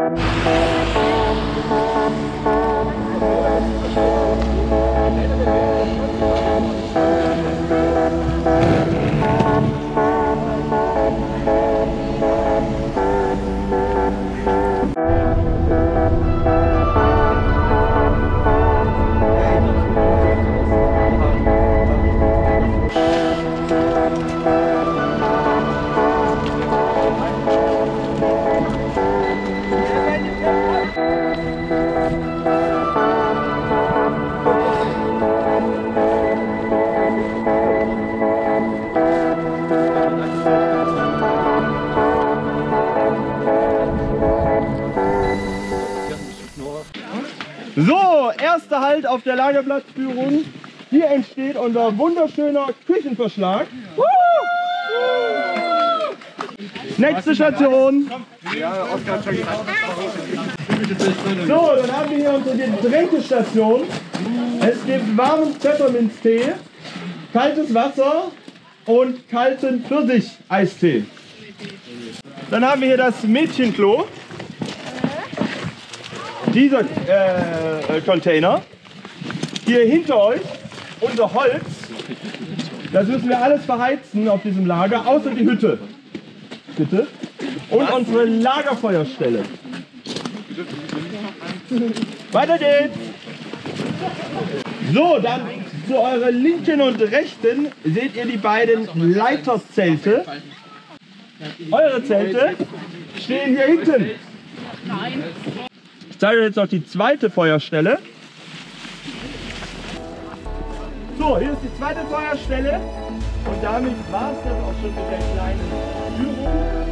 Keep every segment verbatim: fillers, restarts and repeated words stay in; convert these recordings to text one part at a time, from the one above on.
So, erster Halt auf der Lagerplatzführung. Hier entsteht unser wunderschöner Küchenverschlag. Nächste Station. So, dann haben wir hier unsere Getränkestation. Es gibt warmen Pfefferminztee, kaltes Wasser und kalten Pfirsich-Eistee. Dann haben wir hier das Mädchenklo. Dieser äh, Container. Hier hinter euch unser Holz. Das müssen wir alles verheizen auf diesem Lager, außer die Hütte. Bitte. Und unsere Lagerfeuerstelle. Weiter geht's. So, dann zu eurer linken und rechten seht ihr die beiden Leiterszelte. Eure Zelte stehen hier hinten. Nein. Ich zeige euch jetzt noch die zweite Feuerstelle. So, hier ist die zweite Feuerstelle und damit war es das auch schon mit der kleinen Führung.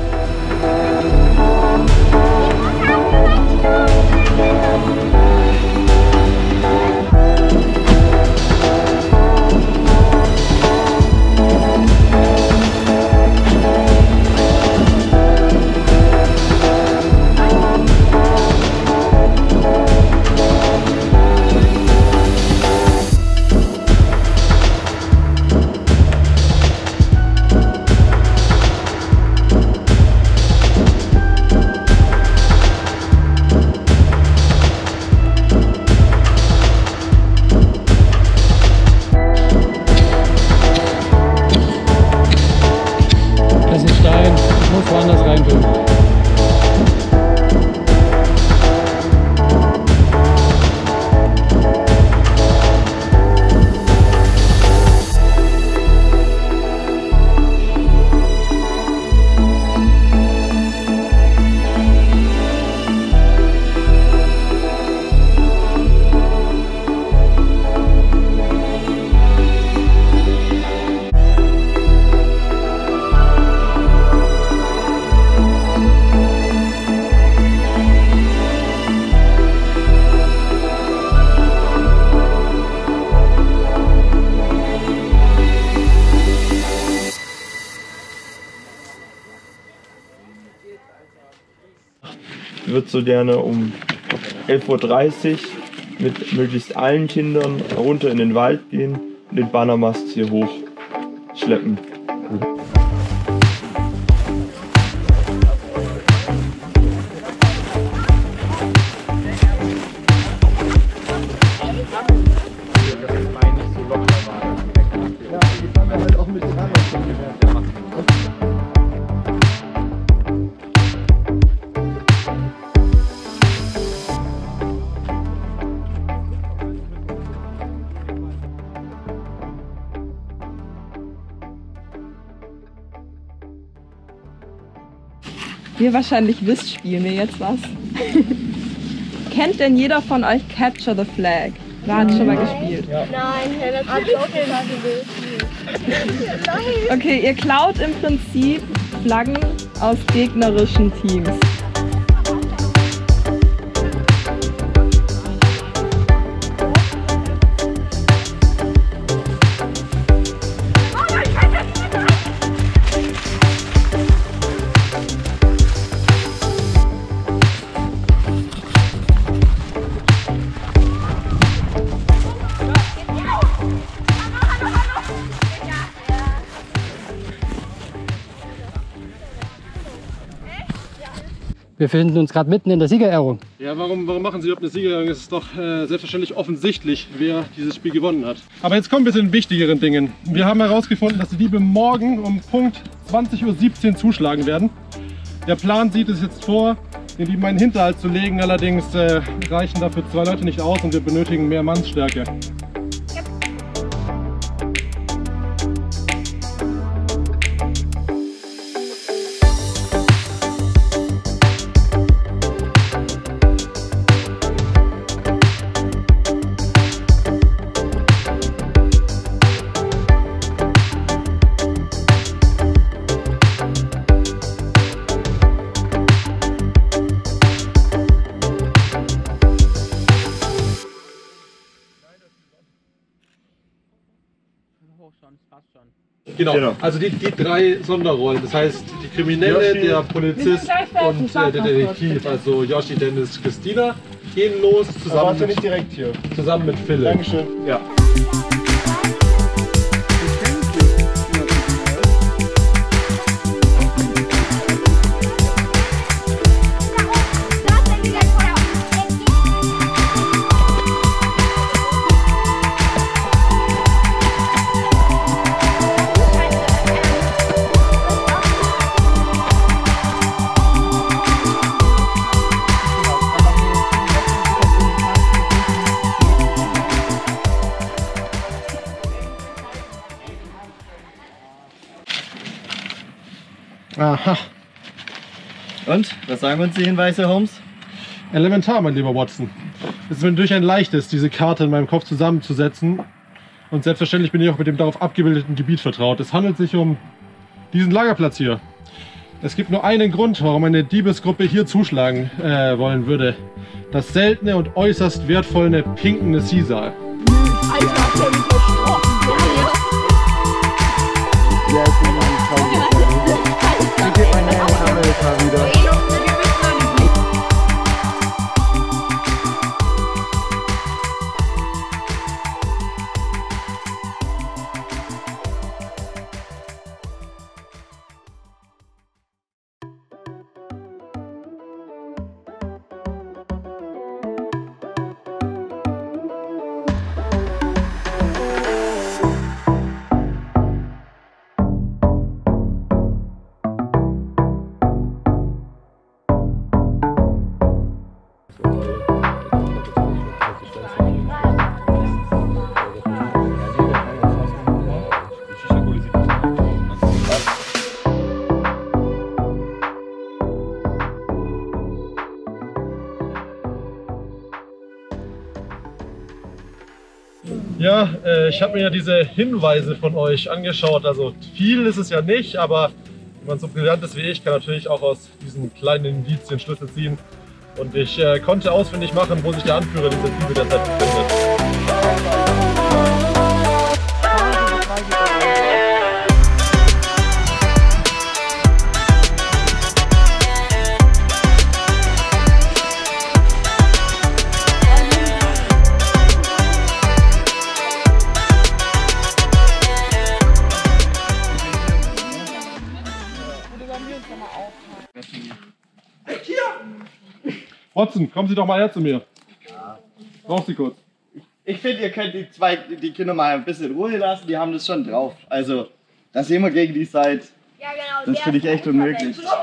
Ich würde so gerne um elf Uhr dreißig mit möglichst allen Kindern runter in den Wald gehen und den Bannermast hier hoch schleppen. Wie ihr wahrscheinlich wisst, spielen wir jetzt was. Kennt denn jeder von euch Capture the Flag? Wer hat schon mal gespielt? Ja. Nein, das hat auch gespielt. Okay, ihr klaut im Prinzip Flaggen aus gegnerischen Teams. Wir befinden uns gerade mitten in der Siegerehrung. Ja, warum, warum machen Sie überhaupt eine Siegerehrung? Es ist doch äh, selbstverständlich offensichtlich, wer dieses Spiel gewonnen hat. Aber jetzt kommen wir zu den wichtigeren Dingen. Wir haben herausgefunden, dass die Diebe morgen um Punkt zwanzig Uhr siebzehn zuschlagen werden. Der Plan sieht es jetzt vor, den Dieben einen Hinterhalt zu legen. Allerdings äh, reichen dafür zwei Leute nicht aus und wir benötigen mehr Mannsstärke. Genau, Genau. also die, die drei Sonderrollen, das heißt die Kriminelle, Yoshi. der Polizist und äh, der Detektiv, also Yoshi, Dennis, Christina, gehen los zusammen, Warte nicht mit, direkt hier. zusammen mit Philipp. Dankeschön. Ja. Aha, Und? Was sagen uns die Hinweise, Holmes? elementar, mein lieber Watson. Es ist mir natürlich ein leichtes, diese Karte in meinem Kopf zusammenzusetzen. Und selbstverständlich bin ich auch mit dem darauf abgebildeten Gebiet vertraut. Es handelt sich um diesen Lagerplatz hier. Es gibt nur einen Grund, warum eine Diebesgruppe hier zuschlagen äh, wollen würde. Das seltene und äußerst wertvolle pinkende Sisal. Alter, hat der mich versprochen. Ja, ich bin mal traurig. Ich gebe meine Hände in Amerika wieder. Ja, äh, ich habe mir ja diese Hinweise von euch angeschaut. Also viel ist es ja nicht, aber wenn man so brillant ist wie ich, kann natürlich auch aus diesen kleinen Indizien Schlüsse ziehen. Und ich äh, konnte ausfindig machen, wo sich der Anführer dieser Diebe derzeit befindet. Watson, kommen Sie doch mal her zu mir. Brauchst Sie kurz. Ich finde, ihr könnt die zwei, die Kinder mal ein bisschen in Ruhe lassen, die haben das schon drauf. Also, dass ihr immer gegen die seid, Ja, genau. das der finde ich ist echt einfach unmöglich. weg.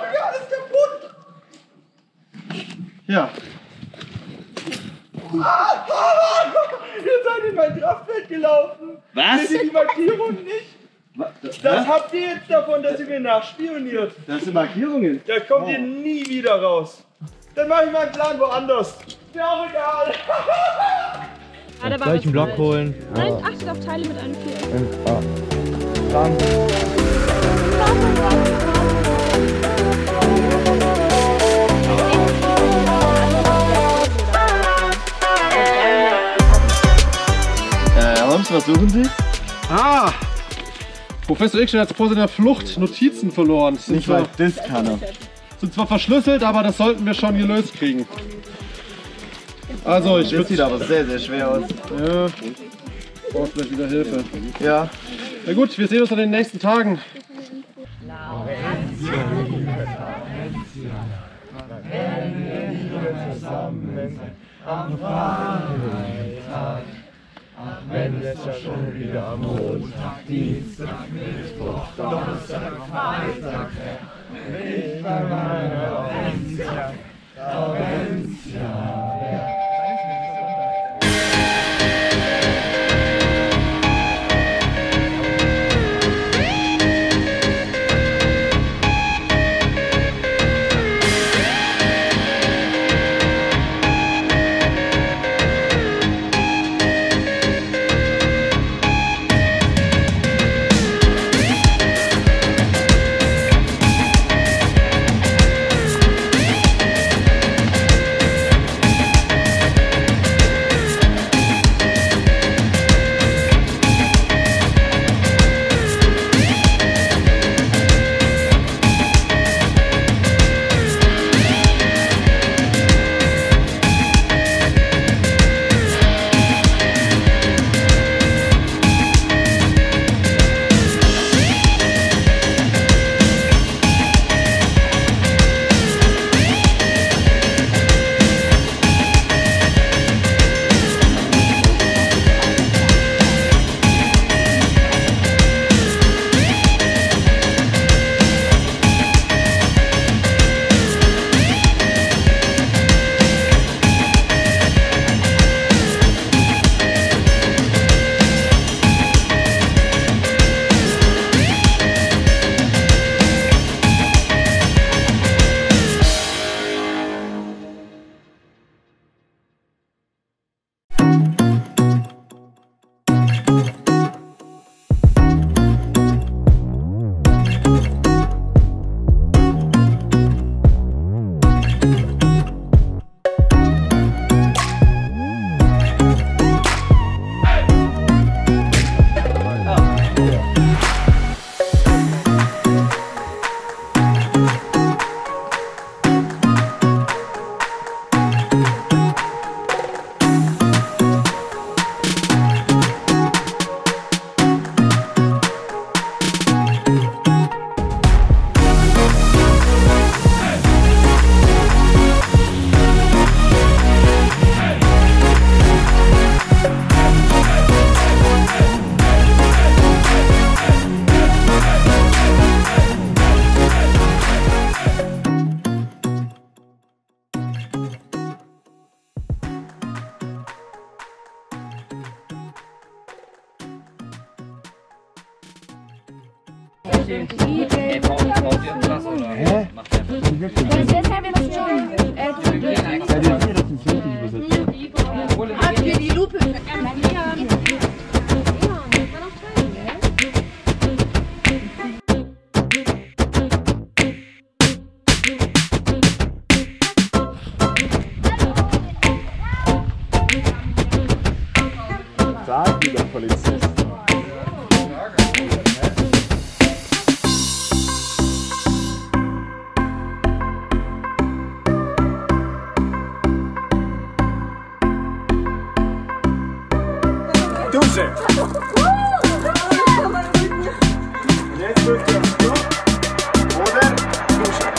Ja. Ihr seid in mein Kraftfeld gelaufen. Was? Seht ihr die Markierung nicht? Das, das habt ihr jetzt davon, dass ihr mir nachspioniert. Das sind Markierungen. Da kommt oh. ihr nie wieder raus. Dann mache ich meinen Plan woanders. Mir auch egal. Ah, da war Gleich was einen Block falsch. holen. Nein, achtet auf Teile mit einem Viereck. Ah. Dann. Äh, Holmes, was suchen Sie? Ah! Professor Ickstein hat vor seiner Flucht Notizen verloren. Sind Nicht zwar, mal das kann er. sind zwar verschlüsselt, aber das sollten wir schon gelöst kriegen. Also, ich Das würde... sieht aber sehr, sehr schwer aus. Ja, brauchst vielleicht wieder Hilfe. Ja. Na gut, wir sehen uns in den nächsten Tagen. Ja. zusammen am Freitag. Ach, wenn es ja schon wieder Montag, Dienstag, Mittwoch, Donnerstag, Freitag wäre. Ich bei meiner Orenzia, Orenzia wäre. Sag, lieber Polizist. Dusche! Und jetzt drückt ihr aufs Klo oder Dusche.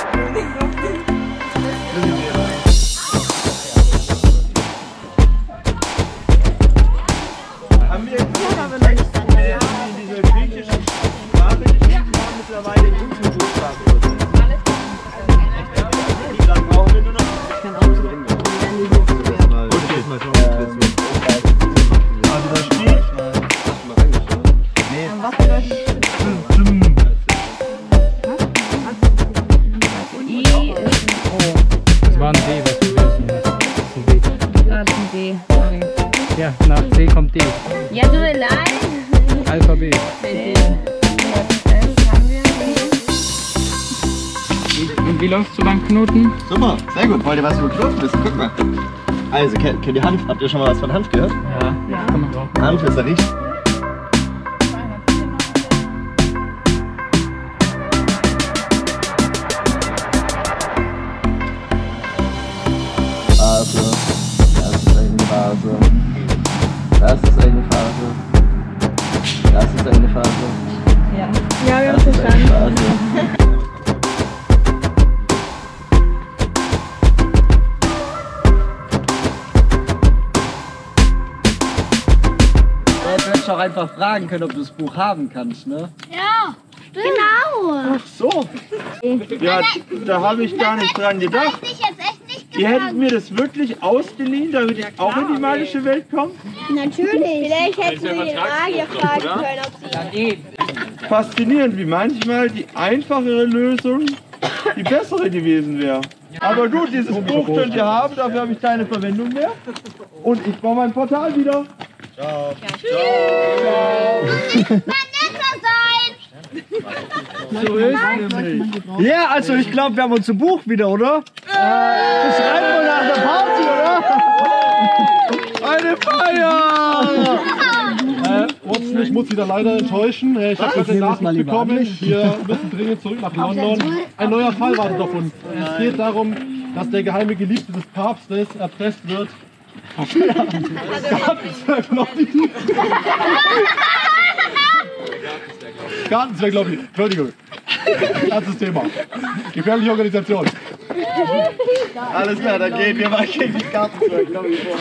Haben wir jetzt in diese griechische Sprache geschrieben, haben mittlerweile in unseren Buchstaben übersetzt. Dann brauchen wir nur noch. Ich kann auch zu Ende. Okay. Also da steht. Nee. Was bedeutet I ist ein O. Das war ein D, was du gelesen hast. Das ist ein D. Ah, das ist ein D. Sorry. Ja, nach C kommt D. Ja, tut mir leid. Alphabet. D. Und wie läuft's so beim Knoten? Super, sehr gut. Wollt ihr was über Knoten wissen? Guck mal. Also, kennt, kennt ihr Hanf? Habt ihr schon mal was von Hanf gehört? Ja, ja. Komm mal drauf. Hanf ist er riecht. Phase. Das ist eine Phase. Das ist eine Phase. Das ist eine Phase. Ja, ja, wir haben Das ist eine verstanden. Phase. hättest auch einfach fragen können, ob du das Buch haben kannst, ne? Ja, genau. Ach so. Ja, da habe ich gar nicht dran gedacht. Ich jetzt echt nicht Ihr hättet mir das wirklich ausgeliehen, damit ich auch in die magische Welt komme? Natürlich. Vielleicht hätten Sie den Magier fragen können, ob Sie... Ja, eben. Faszinierend, wie manchmal die einfachere Lösung die bessere gewesen wäre. Aber gut, dieses Buch könnt ihr haben, dafür habe ich keine Verwendung mehr. Und ich baue mein Portal wieder. Ciao. Mal netter sein. So ist nämlich. Ja, also ich glaube, wir haben unser Buch wieder, oder? Das schreiben wir nach der Party, oder? Eine Feier! Äh, Watson, ich muss wieder leider enttäuschen. Äh, Ich habe gerade eine Nachricht bekommen. Wir müssen dringend zurück nach London. Ein neuer Fall wartet auf uns. Es geht darum, dass der geheime Geliebte des Papstes erpresst wird. Gartenzwerg-Lobby. Gartenzwerg-Lobby. Entschuldigung. Ganzes Thema. Gefährliche Organisation. Alles klar, dann gehen wir mal gegen die Gartenzwerg-Lobby vor.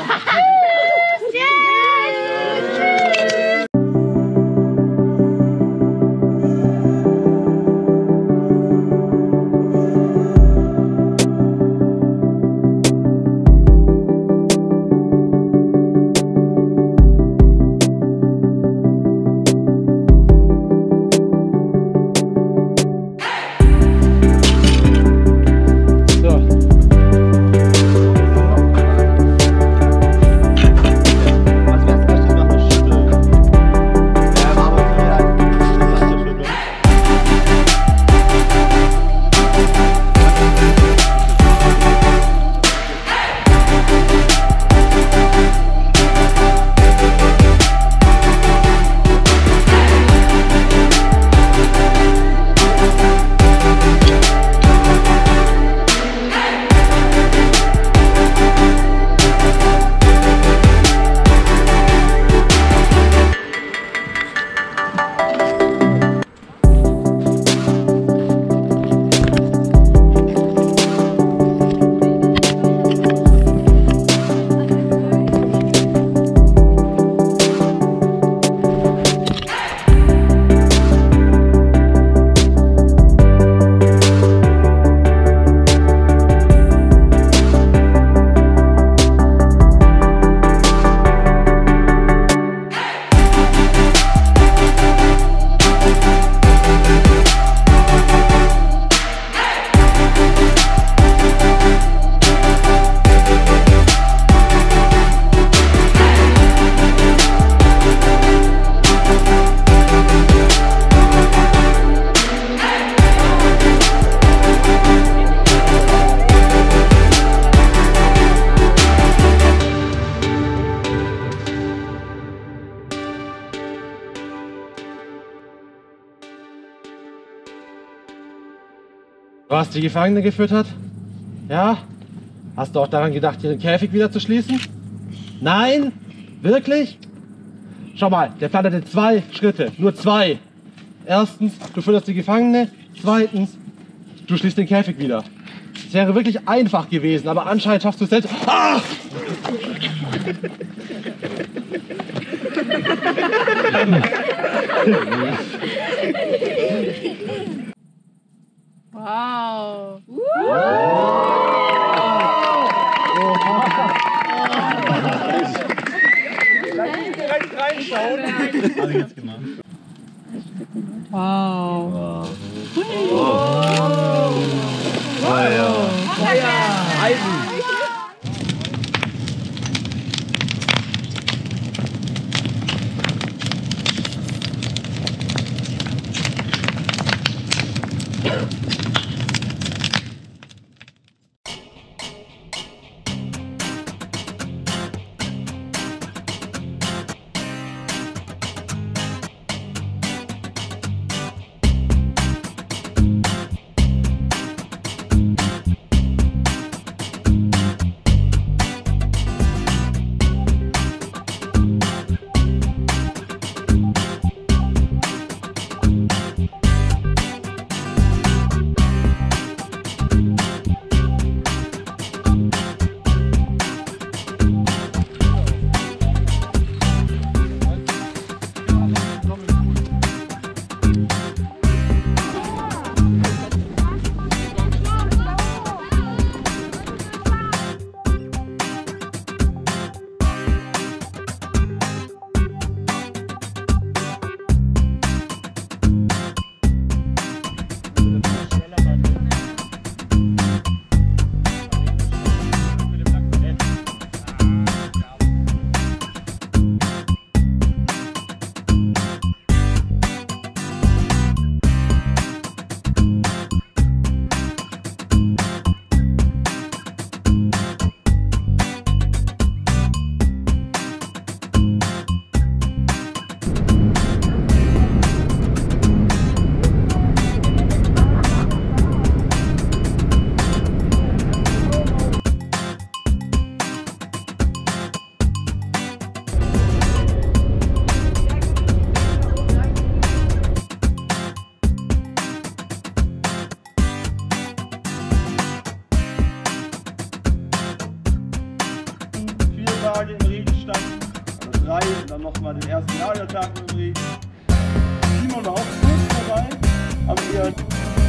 Du hast die Gefangene gefüttert? Ja? Hast du auch daran gedacht, ihren Käfig wieder zu schließen? Nein? Wirklich? Schau mal, der Plan hatte zwei Schritte. Nur zwei. Erstens, du fütterst die Gefangene. Zweitens, du schließt den Käfig wieder. Es wäre wirklich einfach gewesen, aber anscheinend schaffst du es selbst. Ah! Wow. Direkt reinschauen. Alle jetzt gemacht. Wow. Feuer. Eisen. Tage im Regen standen, oder drei, und dann nochmal den ersten Lagertag im Regen. Simon war auch kurz dabei, aber wir